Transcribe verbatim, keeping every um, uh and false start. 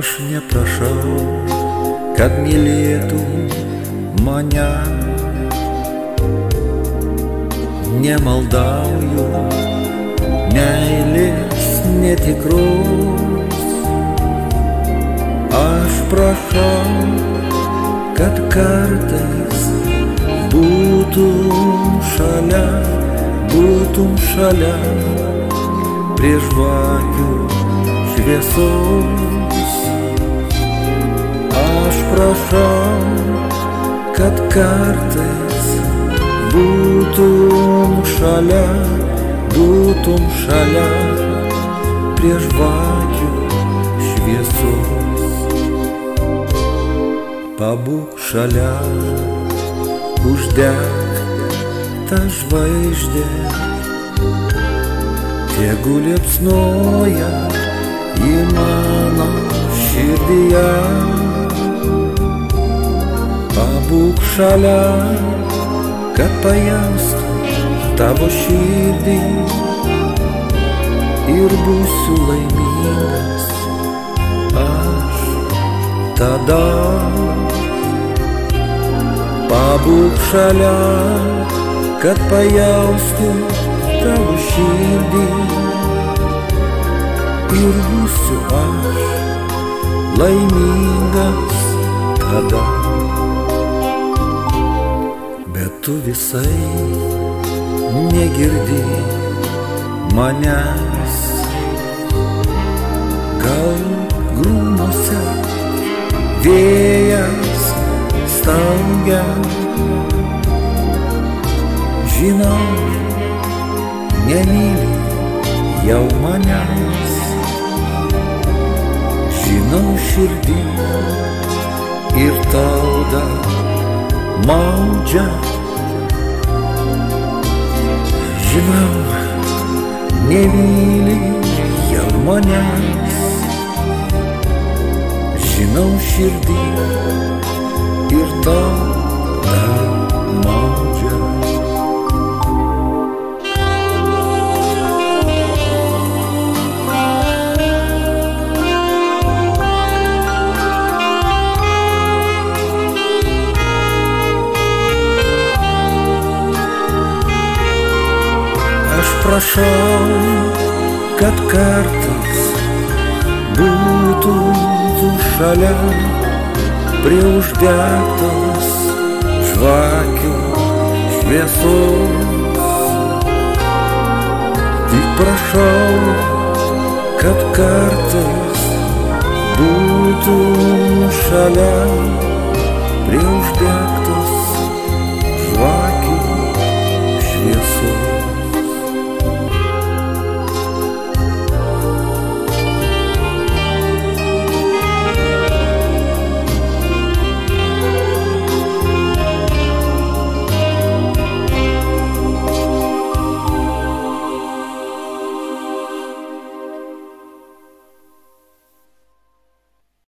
Aš neprašau, kad mylėtų mane, nemaldauju meilės netikros. Aš prašau, kad kartais būtum šalia, būtum šalia prie žvakių šviesos. Aš prašau, kad kartais būtum šalia, būtum šalia prie žvakių šviesos. Pabūk šalia, uždek tą žvaigždę, tegu liepsnoja į mano širdyje. Pabūk šalia, kad pajaustų tavo širdį ir būsiu laimingas aš tada. Pabūk šalia, kad pajaustų tavo širdį ir būsiu aš laimingas tada. Bet tu visai negirdi manęs, gal krūmuose vėjas staugia. Žinau, nemyli jau manęs, žinau, širdį ir tauda maudžia. Žinau, nemyli jau manęs, žinau, širdį ir tauda maudžia. Aš prašau, kad kartais būtų tu šalia prie uždegtos žvakių šviesos. Tik prašau, kad kartais būtų šalia prie uždegtos